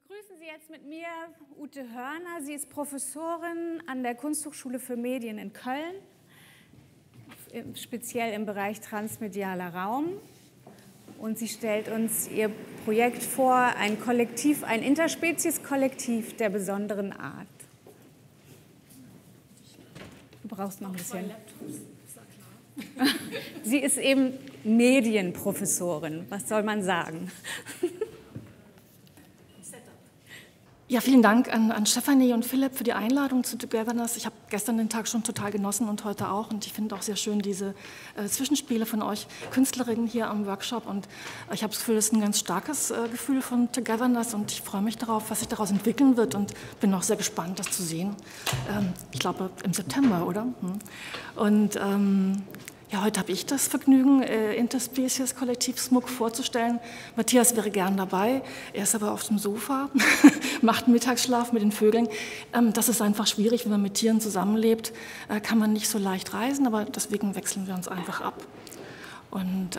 Begrüßen Sie jetzt mit mir Ute Hörner. Sie ist Professorin an der Kunsthochschule für Medien in Köln, speziell im Bereich transmedialer Raum. Und sie stellt uns ihr Projekt vor, ein Kollektiv, ein Interspezies-Kollektiv der besonderen Art. Du brauchst noch ein bisschen. Sie ist eben Medienprofessorin. Was soll man sagen? Ja, vielen Dank an Stefanie und Philipp für die Einladung zu Togetherness. Ich habe gestern den Tag schon total genossen und heute auch. Und ich finde auch sehr schön diese Zwischenspiele von euch Künstlerinnen hier am Workshop. Und ich habe das Gefühl, es ist ein ganz starkes Gefühl von Togetherness. Und ich freue mich darauf, was sich daraus entwickeln wird. Und bin auch sehr gespannt, das zu sehen. Ich glaube, im September, oder? Und ja, heute habe ich das Vergnügen, Interspezies-Kollektiv SMUK vorzustellen. Matthias wäre gern dabei, er ist aber auf dem Sofa, macht einen Mittagsschlaf mit den Vögeln. Das ist einfach schwierig, wenn man mit Tieren zusammenlebt, kann man nicht so leicht reisen, aber deswegen wechseln wir uns einfach ab. Und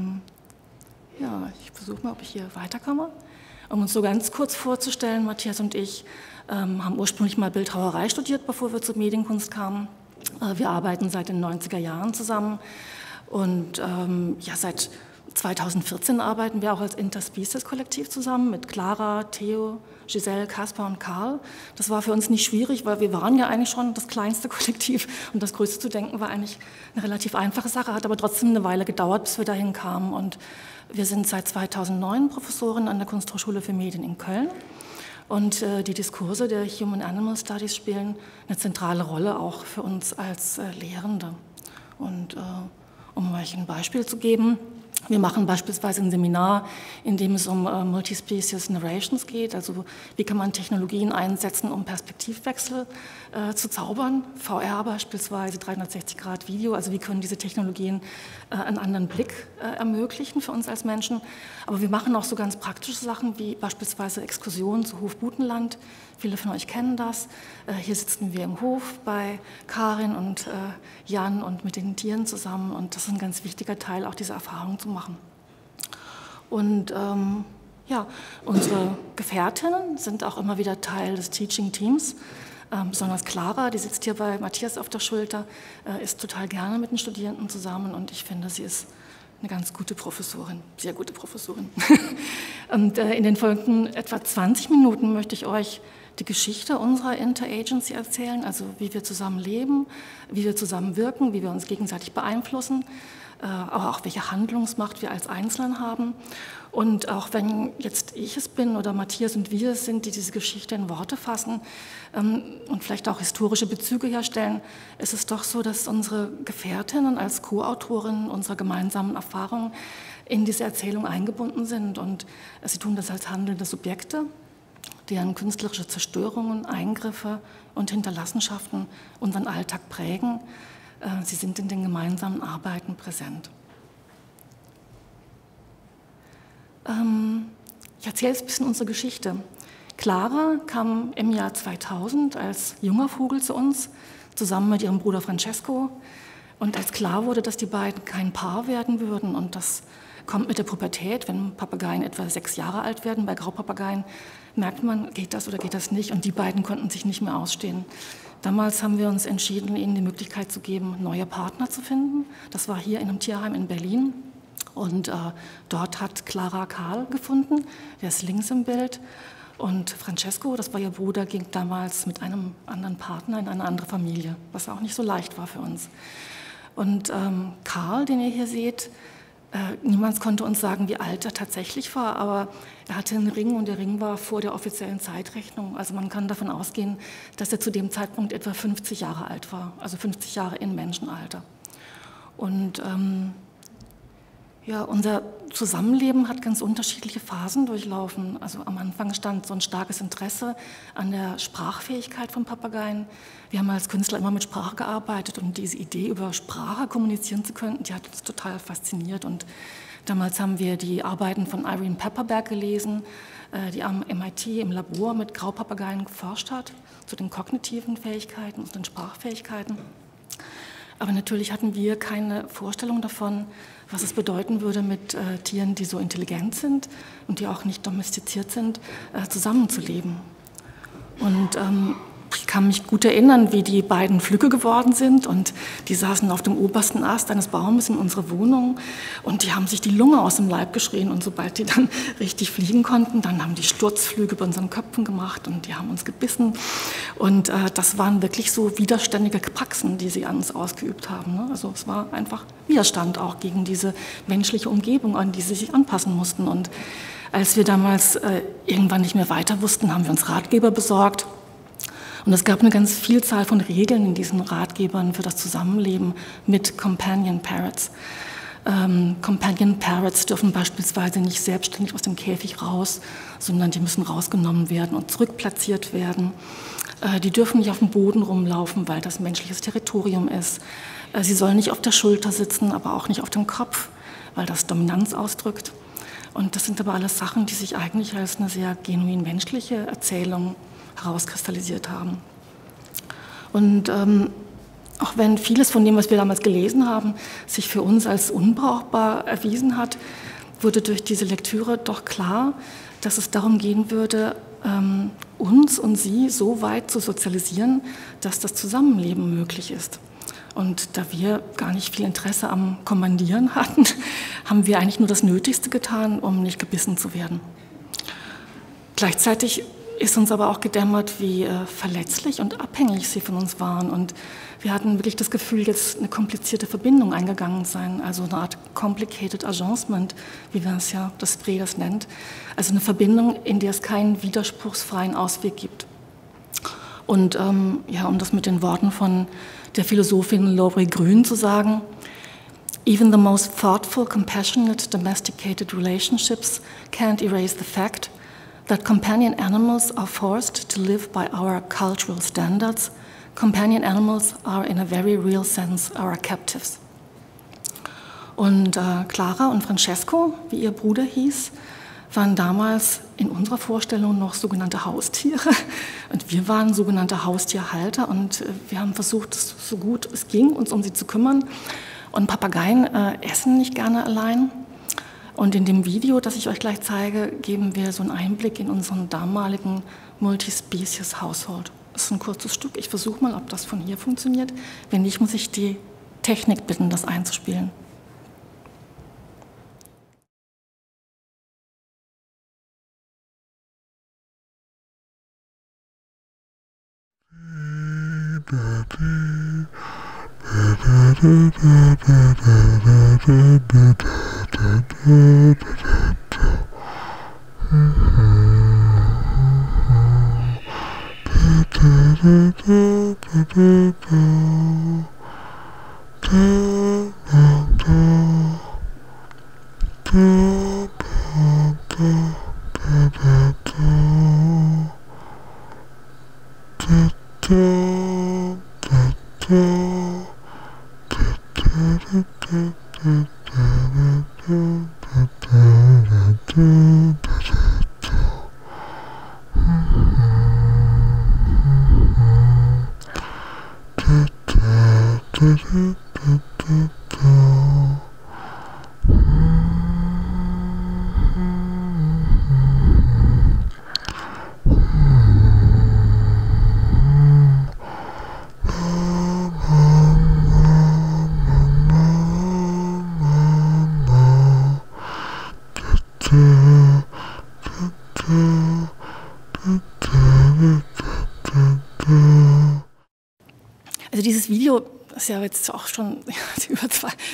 ja, ich versuche mal, ob ich hier weiterkomme. Um uns so ganz kurz vorzustellen, Matthias und ich haben ursprünglich mal Bildhauerei studiert, bevor wir zur Medienkunst kamen. Wir arbeiten seit den 90er Jahren zusammen und ja, seit 2014 arbeiten wir auch als Interspecies-Kollektiv zusammen mit Clara, Theo, Giselle, Kaspar und Karl. Das war für uns nicht schwierig, weil wir waren ja eigentlich schon das kleinste Kollektiv und das Größte zu denken war eigentlich eine relativ einfache Sache, hat aber trotzdem eine Weile gedauert, bis wir dahin kamen. Und wir sind seit 2009 Professorin an der Kunsthochschule für Medien in Köln. Und die Diskurse der Human Animal Studies spielen eine zentrale Rolle auch für uns als Lehrende. Und um euch ein Beispiel zu geben, wir machen beispielsweise ein Seminar, in dem es um Multispecies Narrations geht, also wie kann man Technologien einsetzen, um Perspektivwechsel zu zaubern, VR beispielsweise, 360-Grad-Video, also wie können diese Technologien einen anderen Blick ermöglichen für uns als Menschen. Aber wir machen auch so ganz praktische Sachen, wie beispielsweise Exkursionen zu Hofbutenland. Viele von euch kennen das. Hier sitzen wir im Hof bei Karin und Jan und mit den Tieren zusammen und das ist ein ganz wichtiger Teil, auch diese Erfahrung zu machen. Und ja, unsere Gefährtinnen sind auch immer wieder Teil des Teaching Teams. Besonders Clara, die sitzt hier bei Matthias auf der Schulter, ist total gerne mit den Studierenden zusammen und ich finde, sie ist eine ganz gute Professorin, sehr gute Professorin. Und in den folgenden etwa 20 Minuten möchte ich euch die Geschichte unserer Interagency erzählen, also wie wir zusammen leben, wie wir zusammen wirken, wie wir uns gegenseitig beeinflussen, aber auch welche Handlungsmacht wir als Einzelne haben. Und auch wenn jetzt ich es bin oder Matthias und wir es sind, die diese Geschichte in Worte fassen und vielleicht auch historische Bezüge herstellen, ist es doch so, dass unsere Gefährtinnen als Co-Autorinnen unserer gemeinsamen Erfahrungen in diese Erzählung eingebunden sind. Und sie tun das als handelnde Subjekte, deren künstlerische Zerstörungen, Eingriffe und Hinterlassenschaften unseren Alltag prägen. Sie sind in den gemeinsamen Arbeiten präsent. Ich erzähle jetzt ein bisschen unsere Geschichte. Clara kam im Jahr 2000 als junger Vogel zu uns, zusammen mit ihrem Bruder Francesco. Und als klar wurde, dass die beiden kein Paar werden würden, und das kommt mit der Pubertät, wenn Papageien etwa 6 Jahre alt werden, bei Graupapageien, merkt man, geht das oder geht das nicht, und die beiden konnten sich nicht mehr ausstehen. Damals haben wir uns entschieden, ihnen die Möglichkeit zu geben, neue Partner zu finden. Das war hier in einem Tierheim in Berlin. Und dort hat Clara Karl gefunden, der ist links im Bild. Und Francesco, das war ihr Bruder, ging damals mit einem anderen Partner in eine andere Familie, was auch nicht so leicht war für uns. Und Karl, den ihr hier seht, niemand konnte uns sagen, wie alt er tatsächlich war, aber er hatte einen Ring und der Ring war vor der offiziellen Zeitrechnung. Also man kann davon ausgehen, dass er zu dem Zeitpunkt etwa 50 Jahre alt war, also 50 Jahre in Menschenalter. Und ja, unser Zusammenleben hat ganz unterschiedliche Phasen durchlaufen. Also am Anfang stand so ein starkes Interesse an der Sprachfähigkeit von Papageien. Wir haben als Künstler immer mit Sprache gearbeitet und diese Idee, über Sprache kommunizieren zu können, die hat uns total fasziniert. Und damals haben wir die Arbeiten von Irene Pepperberg gelesen, die am MIT im Labor mit Graupapageien geforscht hat, zu den kognitiven Fähigkeiten und den Sprachfähigkeiten. Aber natürlich hatten wir keine Vorstellung davon, was es bedeuten würde, mit Tieren, die so intelligent sind und die auch nicht domestiziert sind, zusammenzuleben. Und ich kann mich gut erinnern, wie die beiden Flügge geworden sind, und die saßen auf dem obersten Ast eines Baumes in unserer Wohnung und die haben sich die Lunge aus dem Leib geschrien, und sobald die dann richtig fliegen konnten, dann haben die Sturzflüge über unseren Köpfen gemacht und die haben uns gebissen, und das waren wirklich so widerständige Praxen, die sie an uns ausgeübt haben, ne? Also es war einfach Widerstand auch gegen diese menschliche Umgebung, an die sie sich anpassen mussten. Und als wir damals irgendwann nicht mehr weiter wussten, haben wir uns Ratgeber besorgt. Und es gab eine ganz Vielzahl von Regeln in diesen Ratgebern für das Zusammenleben mit Companion Parrots. Companion Parrots dürfen beispielsweise nicht selbstständig aus dem Käfig raus, sondern die müssen rausgenommen werden und zurückplatziert werden. Die dürfen nicht auf dem Boden rumlaufen, weil das menschliches Territorium ist. Sie sollen nicht auf der Schulter sitzen, aber auch nicht auf dem Kopf, weil das Dominanz ausdrückt. Und das sind aber alles Sachen, die sich eigentlich als eine sehr genuin menschliche Erzählung herauskristallisiert haben. Und auch wenn vieles von dem, was wir damals gelesen haben, sich für uns als unbrauchbar erwiesen hat, wurde durch diese Lektüre doch klar, dass es darum gehen würde, uns und sie so weit zu sozialisieren, dass das Zusammenleben möglich ist. Und da wir gar nicht viel Interesse am Kommandieren hatten, haben wir eigentlich nur das Nötigste getan, um nicht gebissen zu werden. Gleichzeitig ist uns aber auch gedämmert, wie verletzlich und abhängig sie von uns waren. Und wir hatten wirklich das Gefühl, jetzt eine komplizierte Verbindung eingegangen zu sein, also eine Art complicated arrangement, wie wir es ja das Spree das nennt. Also eine Verbindung, in der es keinen widerspruchsfreien Ausweg gibt. Und ja, um das mit den Worten von der Philosophin Laurie Grün zu sagen: Even the most thoughtful, compassionate, domesticated relationships can't erase the fact that companion animals are forced to live by our cultural standards. Companion animals are in a very real sense our captives. Und Clara und Francesco, wie ihr Bruder hieß, waren damals in unserer Vorstellung noch sogenannte Haustiere. Und wir waren sogenannte Haustierhalter, und wir haben versucht, so gut es ging, uns um sie zu kümmern. Und Papageien essen nicht gerne allein. Und in dem Video, das ich euch gleich zeige, geben wir so einen Einblick in unseren damaligen Multispecies-Household. Das ist ein kurzes Stück. Ich versuche mal, ob das von hier funktioniert. Wenn nicht, muss ich die Technik bitten, das einzuspielen. Also dieses Video ist ja jetzt auch schon über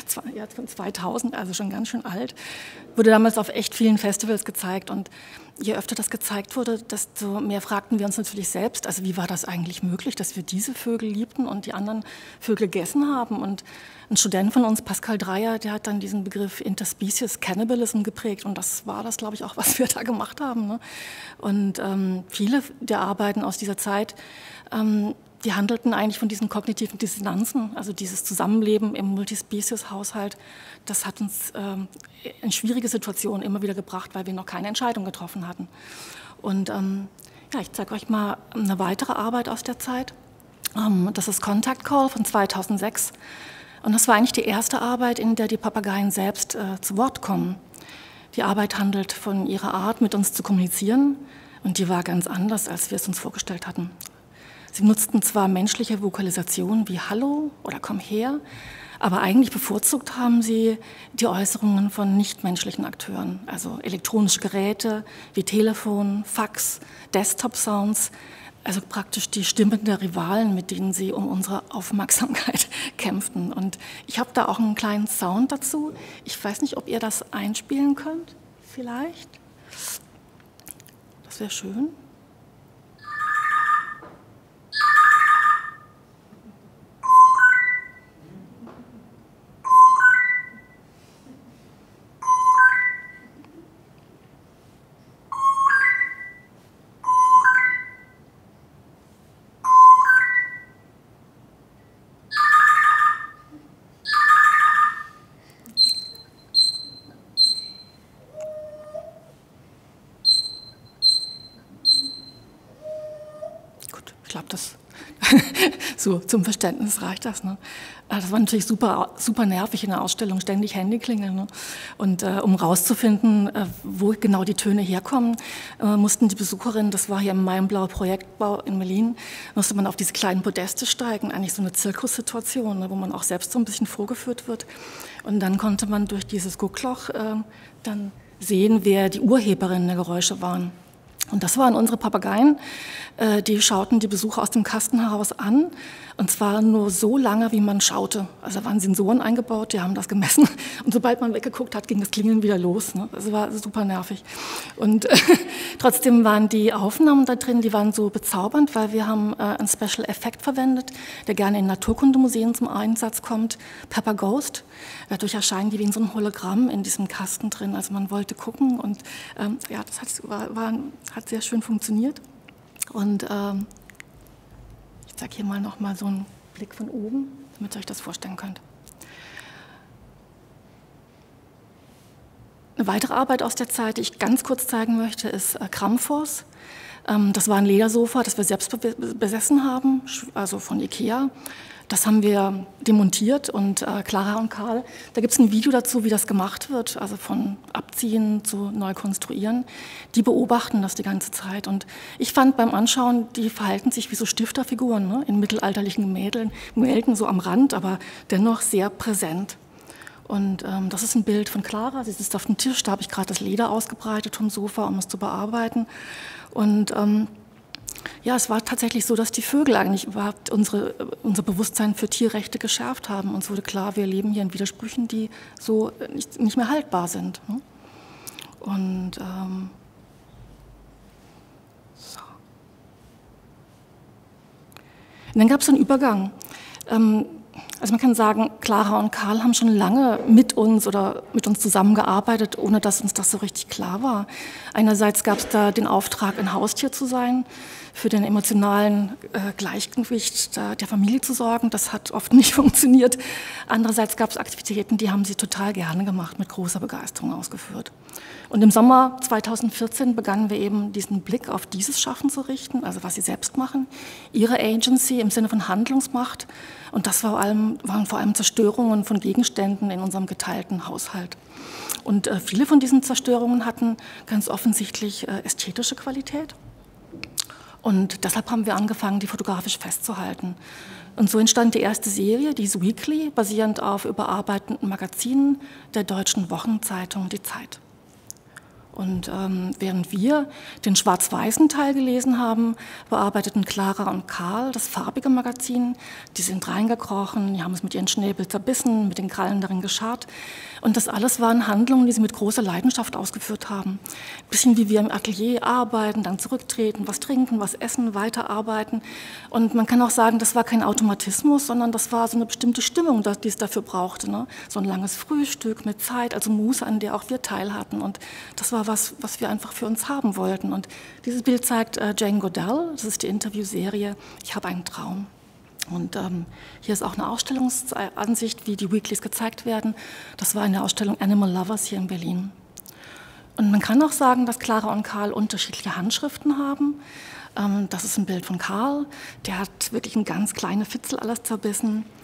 2000, also schon ganz schön alt, wurde damals auf echt vielen Festivals gezeigt, und je öfter das gezeigt wurde, desto mehr fragten wir uns natürlich selbst, also wie war das eigentlich möglich, dass wir diese Vögel liebten und die anderen Vögel gegessen haben. Und ein Student von uns, Pascal Dreyer, der hat dann diesen Begriff Interspecies Cannibalism geprägt, und das war das, glaube ich, auch, was wir da gemacht haben, ne? Und viele der Arbeiten aus dieser Zeit, die handelten eigentlich von diesen kognitiven Dissonanzen, also dieses Zusammenleben im Multispecies-Haushalt. Das hat uns in schwierige Situationen immer wieder gebracht, weil wir noch keine Entscheidung getroffen hatten. Und ja, ich zeige euch mal eine weitere Arbeit aus der Zeit. Das ist Contact Call von 2006. Und das war eigentlich die erste Arbeit, in der die Papageien selbst zu Wort kommen. Die Arbeit handelt von ihrer Art, mit uns zu kommunizieren, und die war ganz anders, als wir es uns vorgestellt hatten. Sie nutzten zwar menschliche Vokalisationen wie Hallo oder Komm her, aber eigentlich bevorzugt haben sie die Äußerungen von nichtmenschlichen Akteuren, also elektronische Geräte wie Telefon, Fax, Desktop-Sounds, also praktisch die Stimmen der Rivalen, mit denen sie um unsere Aufmerksamkeit kämpften. Und ich habe da auch einen kleinen Sound dazu. Ich weiß nicht, ob ihr das einspielen könnt, vielleicht. Das wäre schön. Ich glaube, das so zum Verständnis reicht das. Ne? Das war natürlich super, super nervig in der Ausstellung, ständig Handyklingeln. Ne? Und um rauszufinden, wo genau die Töne herkommen, mussten die Besucherinnen, das war hier im Maienblau Projektbau in Berlin, musste man auf diese kleinen Podeste steigen, eigentlich so eine Zirkussituation, ne, wo man auch selbst so ein bisschen vorgeführt wird. Und dann konnte man durch dieses Guckloch dann sehen, wer die Urheberinnen der Geräusche waren. Und das waren unsere Papageien, die schauten die Besucher aus dem Kasten heraus an, und zwar nur so lange, wie man schaute. Also da waren Sensoren eingebaut, die haben das gemessen, und sobald man weggeguckt hat, ging das Klingeln wieder los. Ne? Das war super nervig. Und trotzdem waren die Aufnahmen da drin, die waren so bezaubernd, weil wir haben einen Special Effekt verwendet, der gerne in Naturkundemuseen zum Einsatz kommt, Pepper Ghost. Dadurch erscheinen die wie in so ein Hologramm in diesem Kasten drin. Also man wollte gucken, und ja, das hat sehr schön funktioniert. Und ich zeige hier mal noch mal so einen Blick von oben, damit ihr euch das vorstellen könnt. Eine weitere Arbeit aus der Zeit, die ich ganz kurz zeigen möchte, ist Kramfors. Das war ein Ledersofa, das wir selbst besessen haben, also von Ikea. Das haben wir demontiert, und Clara und Karl, da gibt es ein Video dazu, wie das gemacht wird, also von Abziehen zu neu konstruieren. Die beobachten das die ganze Zeit, und ich fand beim Anschauen, die verhalten sich wie so Stifterfiguren, ne, in mittelalterlichen Gemälden, so am Rand, aber dennoch sehr präsent. Und das ist ein Bild von Clara, sie sitzt auf dem Tisch, da habe ich gerade das Leder ausgebreitet vom Sofa, um es zu bearbeiten. Und ja, es war tatsächlich so, dass die Vögel eigentlich überhaupt unser Bewusstsein für Tierrechte geschärft haben. Uns wurde klar, wir leben hier in Widersprüchen, die so nicht mehr haltbar sind. Ne? Und so. Und dann gab es einen Übergang. Also man kann sagen, Clara und Karl haben schon lange mit uns zusammengearbeitet, ohne dass uns das so richtig klar war. Einerseits gab es da den Auftrag, ein Haustier zu sein, für den emotionalen Gleichgewicht der Familie zu sorgen. Das hat oft nicht funktioniert. Andererseits gab es Aktivitäten, die haben sie total gerne gemacht, mit großer Begeisterung ausgeführt. Und im Sommer 2014 begannen wir eben diesen Blick auf dieses Schaffen zu richten, also was sie selbst machen, ihre Agency im Sinne von Handlungsmacht. Und das waren vor allem Zerstörungen von Gegenständen in unserem geteilten Haushalt. Und viele von diesen Zerstörungen hatten ganz offensichtlich ästhetische Qualität. Und deshalb haben wir angefangen, die fotografisch festzuhalten. Und so entstand die erste Serie, die ist Weekly, basierend auf überarbeiteten Magazinen der deutschen Wochenzeitung Die Zeit. Und während wir den schwarz-weißen Teil gelesen haben, bearbeiteten Clara und Karl das farbige Magazin. Die sind reingekrochen, die haben es mit ihren Schnäbel zerbissen, mit den Krallen darin gescharrt. Und das alles waren Handlungen, die sie mit großer Leidenschaft ausgeführt haben. Ein bisschen wie wir im Atelier arbeiten, dann zurücktreten, was trinken, was essen, weiterarbeiten. Und man kann auch sagen, das war kein Automatismus, sondern das war so eine bestimmte Stimmung, die es dafür brauchte. Ne? So ein langes Frühstück mit Zeit, also Muße, an der auch wir teil hatten. Und das war was wir einfach für uns haben wollten. Und dieses Bild zeigt Jane Goodall, das ist die Interviewserie Ich habe einen Traum. Und hier ist auch eine Ausstellungsansicht, wie die Weeklies gezeigt werden. Das war in der Ausstellung Animal Lovers hier in Berlin. Und man kann auch sagen, dass Clara und Karl unterschiedliche Handschriften haben. Das ist ein Bild von Karl, der hat wirklich ein ganz kleine Fitzel alles zerbissen.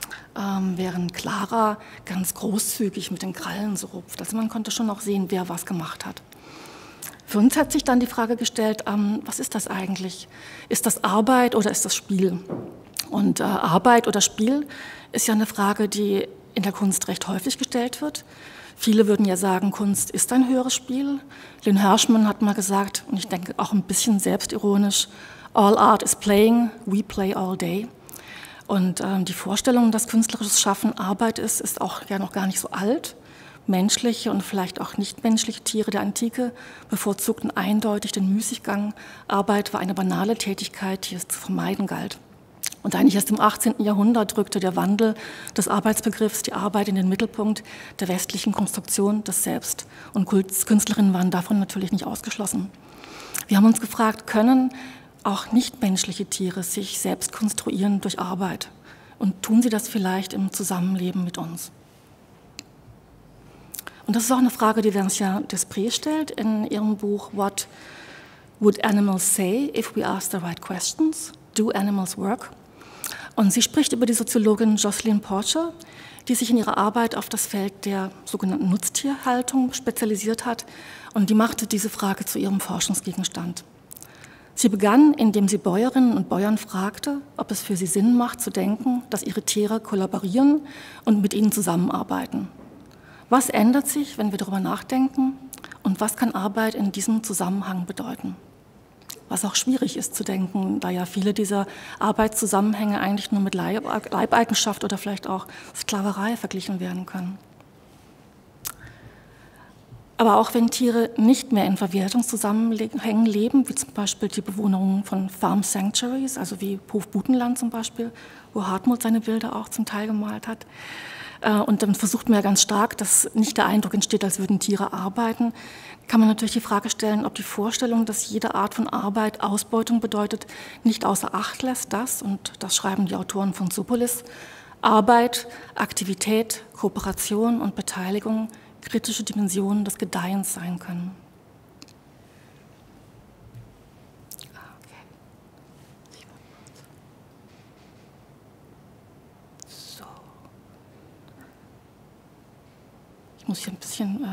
während Clara ganz großzügig mit den Krallen so rupft. Also man konnte schon auch sehen, wer was gemacht hat. Für uns hat sich dann die Frage gestellt, was ist das eigentlich? Ist das Arbeit oder ist das Spiel? Und Arbeit oder Spiel ist ja eine Frage, die in der Kunst recht häufig gestellt wird. Viele würden ja sagen, Kunst ist ein höheres Spiel. Lynn Hershman hat mal gesagt, und ich denke auch ein bisschen selbstironisch, all art is playing, we play all day. Und die Vorstellung, dass künstlerisches Schaffen Arbeit ist auch ja noch gar nicht so alt. Menschliche und vielleicht auch nichtmenschliche Tiere der Antike bevorzugten eindeutig den Müßiggang. Arbeit war eine banale Tätigkeit, die es zu vermeiden galt. Und eigentlich erst im 18. Jahrhundert rückte der Wandel des Arbeitsbegriffs die Arbeit in den Mittelpunkt der westlichen Konstruktion des Selbst. Und Künstlerinnen waren davon natürlich nicht ausgeschlossen. Wir haben uns gefragt, können auch nichtmenschliche Tiere sich selbst konstruieren durch Arbeit? Und tun sie das vielleicht im Zusammenleben mit uns? Und das ist auch eine Frage, die Vinciane Desprez stellt in ihrem Buch What Would Animals Say if we asked the right questions? Do animals work? Und sie spricht über die Soziologin Jocelyn Porcher, die sich in ihrer Arbeit auf das Feld der sogenannten Nutztierhaltung spezialisiert hat, und die machte diese Frage zu ihrem Forschungsgegenstand. Sie begann, indem sie Bäuerinnen und Bauern fragte, ob es für sie Sinn macht, zu denken, dass ihre Tiere kollaborieren und mit ihnen zusammenarbeiten. Was ändert sich, wenn wir darüber nachdenken, und was kann Arbeit in diesem Zusammenhang bedeuten? Was auch schwierig ist zu denken, da ja viele dieser Arbeitszusammenhänge eigentlich nur mit Leibeigenschaft oder vielleicht auch Sklaverei verglichen werden können. Aber auch wenn Tiere nicht mehr in Verwertungszusammenhängen leben, wie zum Beispiel die Bewohnerung von Farm Sanctuaries, also wie Hof Butenland zum Beispiel, wo Hartmut seine Bilder auch zum Teil gemalt hat, und dann versucht man ja ganz stark, dass nicht der Eindruck entsteht, als würden Tiere arbeiten, kann man natürlich die Frage stellen, ob die Vorstellung, dass jede Art von Arbeit Ausbeutung bedeutet, nicht außer Acht lässt, dass, und das schreiben die Autoren von Zoopolis, Arbeit, Aktivität, Kooperation und Beteiligung kritische Dimensionen des Gedeihens sein können. Ich muss hier ein bisschen...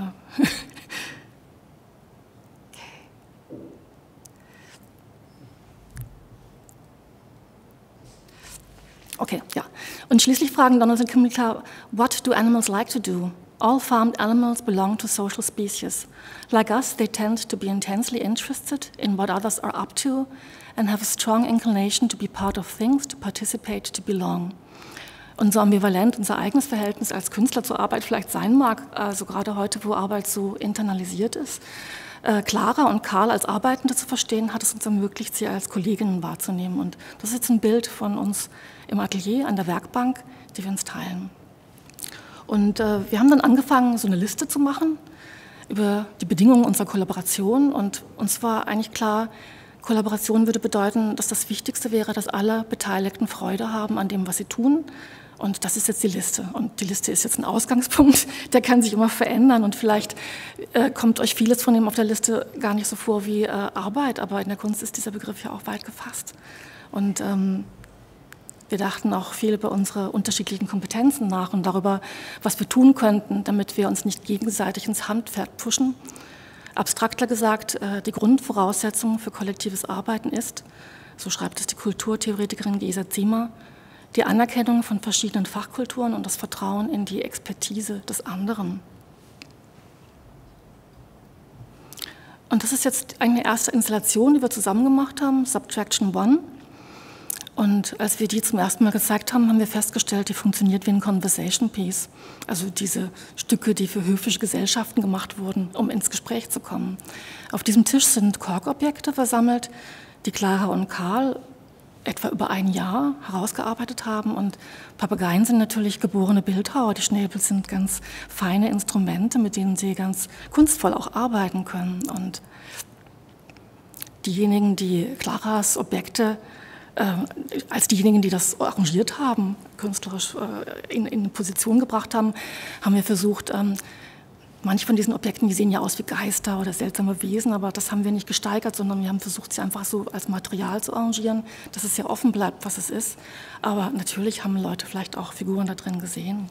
Okay, ja. Und schließlich fragen Donald und Kimberly Clark, what do animals like to do? All farmed animals belong to social species. Like us, they tend to be intensely interested in what others are up to and have a strong inclination to be part of things, to participate, to belong. Und so ambivalent unser eigenes Verhältnis als Künstler zur Arbeit vielleicht sein mag, also gerade heute, wo Arbeit so internalisiert ist, Clara und Karl als Arbeitende zu verstehen, hat es uns ermöglicht, sie als Kolleginnen wahrzunehmen. Und das ist jetzt ein Bild von uns im Atelier an der Werkbank, die wir uns teilen. Und wir haben dann angefangen, so eine Liste zu machen über die Bedingungen unserer Kollaboration. Und uns war eigentlich klar, Kollaboration würde bedeuten, dass das Wichtigste wäre, dass alle Beteiligten Freude haben an dem, was sie tun. Und das ist jetzt die Liste. Und die Liste ist jetzt ein Ausgangspunkt, der kann sich immer verändern. Und vielleicht kommt euch vieles von dem auf der Liste gar nicht so vor wie Arbeit, aber in der Kunst ist dieser Begriff ja auch weit gefasst. Und wir dachten auch viel über unsere unterschiedlichen Kompetenzen nach und darüber, was wir tun könnten, damit wir uns nicht gegenseitig ins Handwerk pushen. Abstrakter gesagt, die Grundvoraussetzung für kollektives Arbeiten ist, so schreibt es die Kulturtheoretikerin Gesa Ziemer, die Anerkennung von verschiedenen Fachkulturen und das Vertrauen in die Expertise des anderen. Und das ist jetzt eine erste Installation, die wir zusammen gemacht haben, Subtraction One. Und als wir die zum ersten Mal gezeigt haben, haben wir festgestellt, die funktioniert wie ein Conversation Piece. Also diese Stücke, die für höfische Gesellschaften gemacht wurden, um ins Gespräch zu kommen. Auf diesem Tisch sind Korkobjekte versammelt, die Clara und Karl etwa über ein Jahr herausgearbeitet haben. Und Papageien sind natürlich geborene Bildhauer. Die Schnäbel sind ganz feine Instrumente, mit denen sie ganz kunstvoll auch arbeiten können. Und diejenigen, die Claras Objekte als diejenigen, die das arrangiert haben, künstlerisch in Position gebracht haben, haben wir versucht, manche von diesen Objekten, die sehen ja aus wie Geister oder seltsame Wesen, aber das haben wir nicht gesteigert, sondern wir haben versucht, sie einfach so als Material zu arrangieren, dass es ja offen bleibt, was es ist. Aber natürlich haben Leute vielleicht auch Figuren da drin gesehen.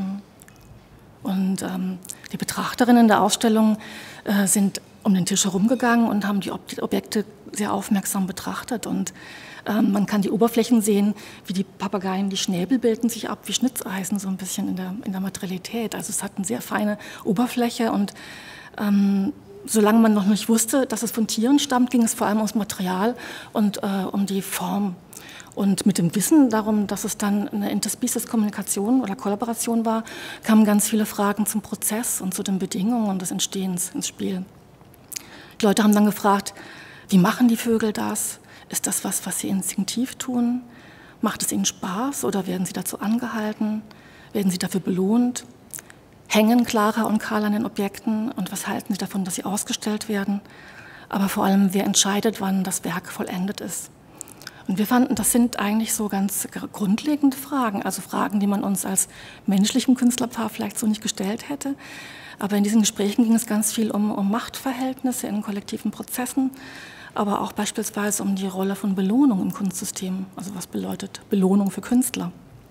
Und die Betrachterinnen der Ausstellung sind um den Tisch herumgegangen und haben die Objekte sehr aufmerksam betrachtet. Und man kann die Oberflächen sehen, wie die Papageien, die Schnäbel bilden sich ab wie Schnitzeisen, so ein bisschen in der Materialität. Also es hat eine sehr feine Oberfläche und solange man noch nicht wusste, dass es von Tieren stammt, ging es vor allem ums Material und um die Form. Und mit dem Wissen darum, dass es dann eine Interspecies-Kommunikation oder Kollaboration war, kamen ganz viele Fragen zum Prozess und zu den Bedingungen des Entstehens ins Spiel. Die Leute haben dann gefragt, wie machen die Vögel das? Ist das was sie instinktiv tun? Macht es ihnen Spaß oder werden sie dazu angehalten? Werden sie dafür belohnt? Hängen Clara und Karl an den Objekten und was halten sie davon, dass sie ausgestellt werden? Aber vor allem, wer entscheidet, wann das Werk vollendet ist? Und wir fanden, das sind eigentlich so ganz grundlegende Fragen, also Fragen, die man uns als menschlichem Künstlerpaar vielleicht so nicht gestellt hätte. Aber in diesen Gesprächen ging es ganz viel um Machtverhältnisse in kollektiven Prozessen, aber auch beispielsweise um die Rolle von Belohnung im Kunstsystem. Also was bedeutet Belohnung für Künstler?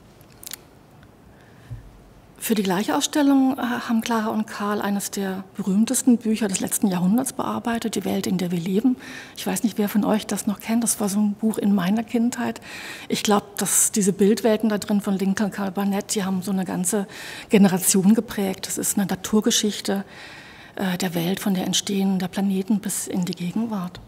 Für die gleiche Ausstellung haben Clara und Karl eines der berühmtesten Bücher des letzten Jahrhunderts bearbeitet, Die Welt, in der wir leben. Ich weiß nicht, wer von euch das noch kennt, das war so ein Buch in meiner Kindheit. Ich glaube, dass diese Bildwelten da drin von Lincoln Carl Barnett, die haben so eine ganze Generation geprägt. Das ist eine Naturgeschichte der Welt, von der Entstehen der Planeten bis in die Gegenwart.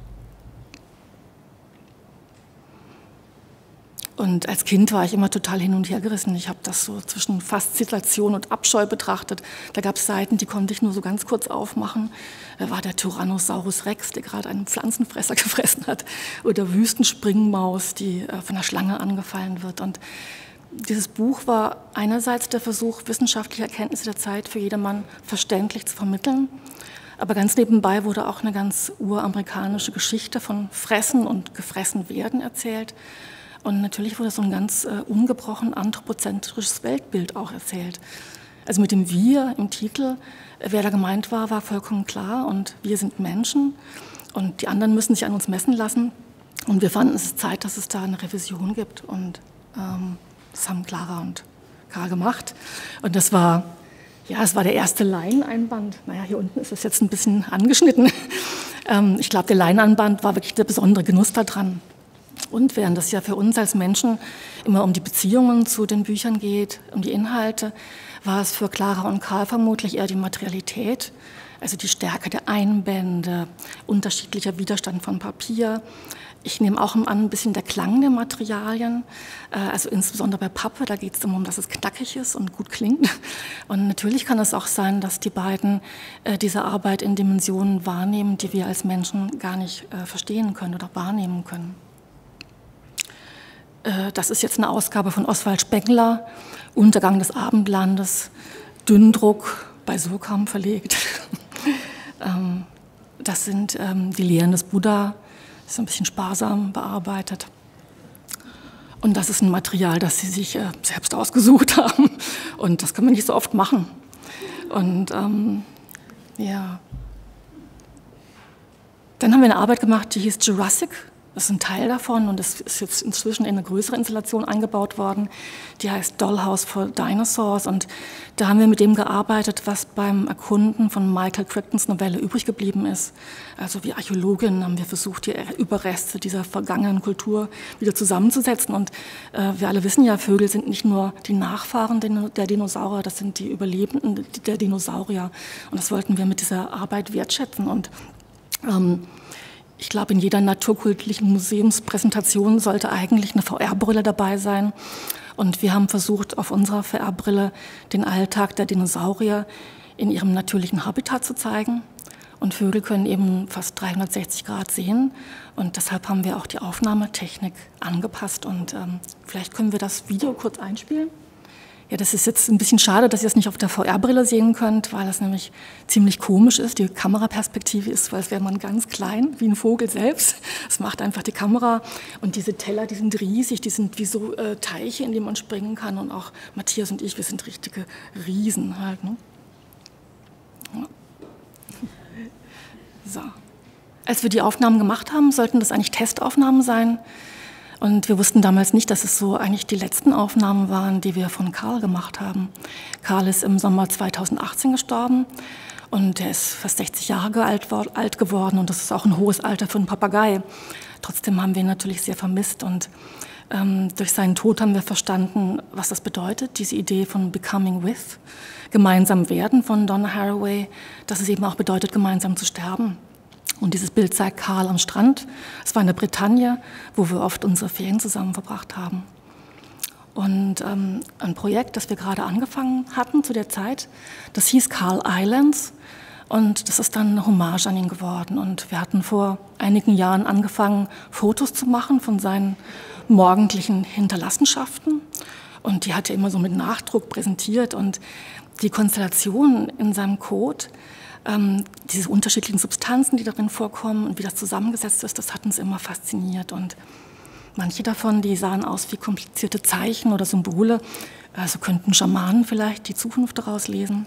Und als Kind war ich immer total hin und her gerissen. Ich habe das so zwischen Faszination und Abscheu betrachtet. Da gab es Seiten, die konnte ich nur so ganz kurz aufmachen. Da war der Tyrannosaurus Rex, der gerade einen Pflanzenfresser gefressen hat. Oder Wüstenspringmaus, die von einer Schlange angefallen wird. Und dieses Buch war einerseits der Versuch, wissenschaftliche Erkenntnisse der Zeit für jedermann verständlich zu vermitteln. Aber ganz nebenbei wurde auch eine ganz uramerikanische Geschichte von Fressen und Gefressenwerden erzählt. Und natürlich wurde so ein ganz ungebrochen anthropozentrisches Weltbild auch erzählt. Also mit dem Wir im Titel, wer da gemeint war, war vollkommen klar. Und wir sind Menschen und die anderen müssen sich an uns messen lassen. Und wir fanden, es ist Zeit, dass es da eine Revision gibt. Und das haben Clara und Karl gemacht. Und das war, ja, es war der erste Leineneinband. Naja, hier unten ist es jetzt ein bisschen angeschnitten. Ich glaube, der Leineneinband war wirklich der besondere Genuss daran. Und während es ja für uns als Menschen immer um die Beziehungen zu den Büchern geht, um die Inhalte, war es für Clara und Karl vermutlich eher die Materialität, also die Stärke der Einbände, unterschiedlicher Widerstand von Papier. Ich nehme auch an, ein bisschen der Klang der Materialien, also insbesondere bei Pappe, da geht es darum, dass es knackig ist und gut klingt. Und natürlich kann es auch sein, dass die beiden diese Arbeit in Dimensionen wahrnehmen, die wir als Menschen gar nicht verstehen können oder wahrnehmen können. Das ist jetzt eine Ausgabe von Oswald Spengler, Untergang des Abendlandes, Dünndruck, bei Surkamp verlegt. Das sind die Lehren des Buddha, das ist ein bisschen sparsam bearbeitet. Und das ist ein Material, das sie sich selbst ausgesucht haben. Und das kann man nicht so oft machen. Und ja. Dann haben wir eine Arbeit gemacht, die hieß Jurassic. Das ist ein Teil davon und das ist jetzt inzwischen in eine größere Installation eingebaut worden. Die heißt Dollhouse for Dinosaurs und da haben wir mit dem gearbeitet, was beim Erkunden von Michael Crichtons Novelle übrig geblieben ist. Also wie Archäologinnen haben wir versucht, die Überreste dieser vergangenen Kultur wieder zusammenzusetzen. Und wir alle wissen ja, Vögel sind nicht nur die Nachfahren der Dinosaurier, das sind die Überlebenden der Dinosaurier. Und das wollten wir mit dieser Arbeit wertschätzen. Und ich glaube, in jeder naturkultlichen Museumspräsentation sollte eigentlich eine VR-Brille dabei sein. Und wir haben versucht, auf unserer VR-Brille den Alltag der Dinosaurier in ihrem natürlichen Habitat zu zeigen. Und Vögel können eben fast 360 Grad sehen. Und deshalb haben wir auch die Aufnahmetechnik angepasst. Und vielleicht können wir das Video kurz einspielen. Ja, das ist jetzt ein bisschen schade, dass ihr es nicht auf der VR-Brille sehen könnt, weil das nämlich ziemlich komisch ist. Die Kameraperspektive ist, als wäre man ganz klein, wie ein Vogel selbst. Das macht einfach die Kamera. Und diese Teller, die sind riesig, die sind wie so Teiche, in die man springen kann. Und auch Matthias und ich, wir sind richtige Riesen halt. Ne? So. Als wir die Aufnahmen gemacht haben, sollten das eigentlich Testaufnahmen sein. Und wir wussten damals nicht, dass es so eigentlich die letzten Aufnahmen waren, die wir von Carl gemacht haben. Carl ist im Sommer 2018 gestorben und er ist fast 60 Jahre alt geworden und das ist auch ein hohes Alter für einen Papagei. Trotzdem haben wir ihn natürlich sehr vermisst und durch seinen Tod haben wir verstanden, was das bedeutet, diese Idee von Becoming With, gemeinsam werden von Donna Haraway, dass es eben auch bedeutet, gemeinsam zu sterben. Und dieses Bild zeigt Carl am Strand. Es war in der Bretagne, wo wir oft unsere Ferien zusammen verbracht haben. Und ein Projekt, das wir gerade angefangen hatten zu der Zeit, das hieß Carl Islands. Und das ist dann eine Hommage an ihn geworden. Und wir hatten vor einigen Jahren angefangen, Fotos zu machen von seinen morgendlichen Hinterlassenschaften. Und die hat er immer so mit Nachdruck präsentiert. Und die Konstellation in seinem Code, diese unterschiedlichen Substanzen, die darin vorkommen und wie das zusammengesetzt ist, das hat uns immer fasziniert. Und manche davon, die sahen aus wie komplizierte Zeichen oder Symbole. Also könnten Schamanen vielleicht die Zukunft daraus lesen.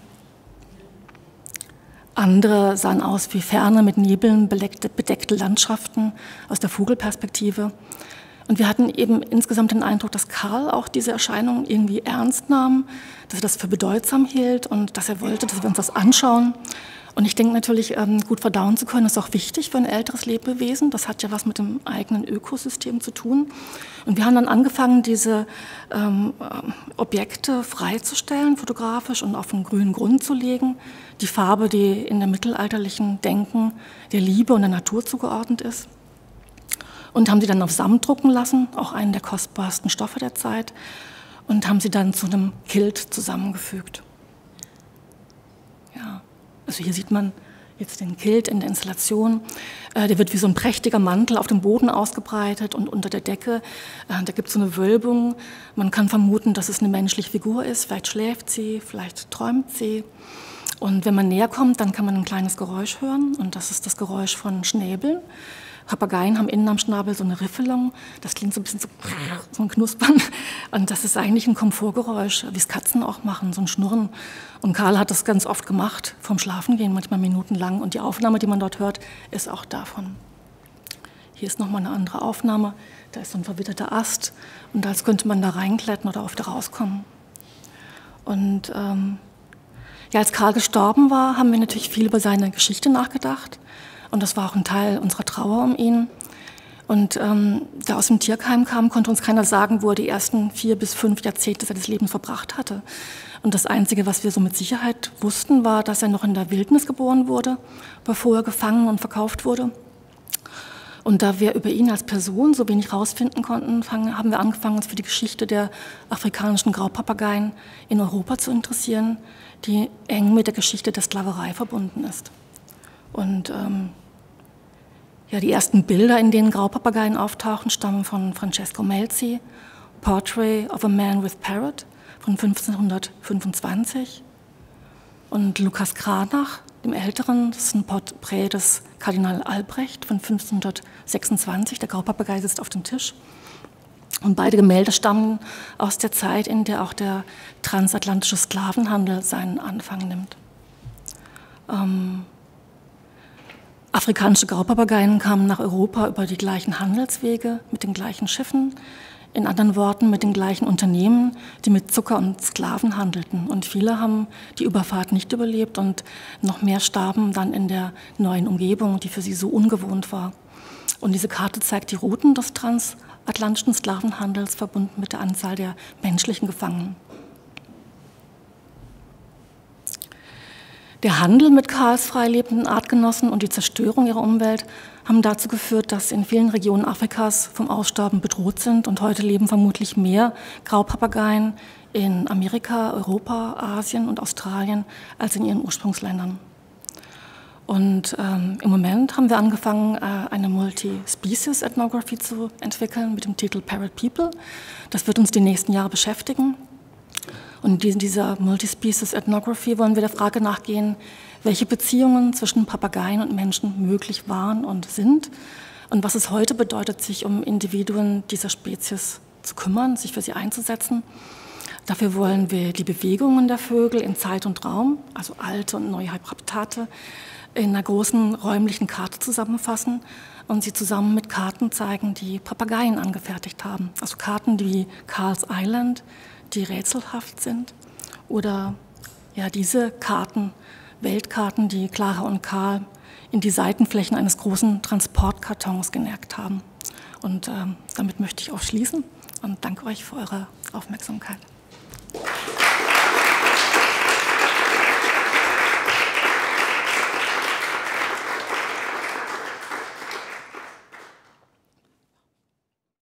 Andere sahen aus wie ferne, mit Nebeln bedeckte Landschaften aus der Vogelperspektive. Und wir hatten eben insgesamt den Eindruck, dass Carl auch diese Erscheinungen irgendwie ernst nahm, dass er das für bedeutsam hielt und dass er wollte, dass wir uns das anschauen. Und ich denke natürlich, gut verdauen zu können, ist auch wichtig für ein älteres Lebewesen. Das hat ja was mit dem eigenen Ökosystem zu tun. Und wir haben dann angefangen, diese Objekte freizustellen, fotografisch und auf einen grünen Grund zu legen. Die Farbe, die in der mittelalterlichen Denken der Liebe und der Natur zugeordnet ist. Und haben sie dann auf Samt drucken lassen, auch einen der kostbarsten Stoffe der Zeit. Und haben sie dann zu einem Kilt zusammengefügt. Ja. Also hier sieht man jetzt den Kilt in der Installation. Der wird wie so ein prächtiger Mantel auf dem Boden ausgebreitet und unter der Decke, da gibt es so eine Wölbung. Man kann vermuten, dass es eine menschliche Figur ist. Vielleicht schläft sie, vielleicht träumt sie. Und wenn man näher kommt, dann kann man ein kleines Geräusch hören und das ist das Geräusch von Schnäbeln. Papageien haben innen am Schnabel so eine Riffelung, das klingt so ein bisschen so ein Knuspern und das ist eigentlich ein Komfortgeräusch, wie es Katzen auch machen, so ein Schnurren. Und Carl hat das ganz oft gemacht, vorm Schlafengehen, manchmal minutenlang und die Aufnahme, die man dort hört, ist auch davon. Hier ist nochmal eine andere Aufnahme, da ist so ein verwitterter Ast und als könnte man da reinklettern oder oft rauskommen. Und ja, als Carl gestorben war, haben wir natürlich viel über seine Geschichte nachgedacht. Und das war auch ein Teil unserer Trauer um ihn. Und da er aus dem Tierheim kam, konnte uns keiner sagen, wo er die ersten 4 bis 5 Jahrzehnte seines Lebens verbracht hatte. Und das Einzige, was wir so mit Sicherheit wussten, war, dass er noch in der Wildnis geboren wurde, bevor er gefangen und verkauft wurde. Und da wir über ihn als Person so wenig rausfinden konnten, haben wir angefangen, uns für die Geschichte der afrikanischen Graupapageien in Europa zu interessieren, die eng mit der Geschichte der Sklaverei verbunden ist. Und ja, die ersten Bilder, in denen Graupapageien auftauchen, stammen von Francesco Melzi, Portrait of a Man with Parrot von 1525. Und Lukas Cranach, dem Älteren, das ist ein Porträt des Kardinal Albrecht von 1526. Der Graupapagei sitzt auf dem Tisch. Und beide Gemälde stammen aus der Zeit, in der auch der transatlantische Sklavenhandel seinen Anfang nimmt. Afrikanische Graupapageien kamen nach Europa über die gleichen Handelswege, mit den gleichen Schiffen, in anderen Worten mit den gleichen Unternehmen, die mit Zucker und Sklaven handelten. Und viele haben die Überfahrt nicht überlebt und noch mehr starben dann in der neuen Umgebung, die für sie so ungewohnt war. Und diese Karte zeigt die Routen des transatlantischen Sklavenhandels verbunden mit der Anzahl der menschlichen Gefangenen. Der Handel mit Carls frei lebenden Artgenossen und die Zerstörung ihrer Umwelt haben dazu geführt, dass in vielen Regionen Afrikas vom Aussterben bedroht sind. Und heute leben vermutlich mehr Graupapageien in Amerika, Europa, Asien und Australien als in ihren Ursprungsländern. Und im Moment haben wir angefangen, eine Multi-Species Ethnography zu entwickeln mit dem Titel Parrot People. Das wird uns die nächsten Jahre beschäftigen. Und in dieser Multispecies Ethnography wollen wir der Frage nachgehen, welche Beziehungen zwischen Papageien und Menschen möglich waren und sind und was es heute bedeutet, sich um Individuen dieser Spezies zu kümmern, sich für sie einzusetzen. Dafür wollen wir die Bewegungen der Vögel in Zeit und Raum, also alte und neue Habitate, in einer großen räumlichen Karte zusammenfassen und sie zusammen mit Karten zeigen, die Papageien angefertigt haben. Also Karten wie Carl's Island, die rätselhaft sind, oder ja, diese Karten, Weltkarten, die Clara und Karl in die Seitenflächen eines großen Transportkartons genäht haben. Und damit möchte ich auch schließen und danke euch für eure Aufmerksamkeit.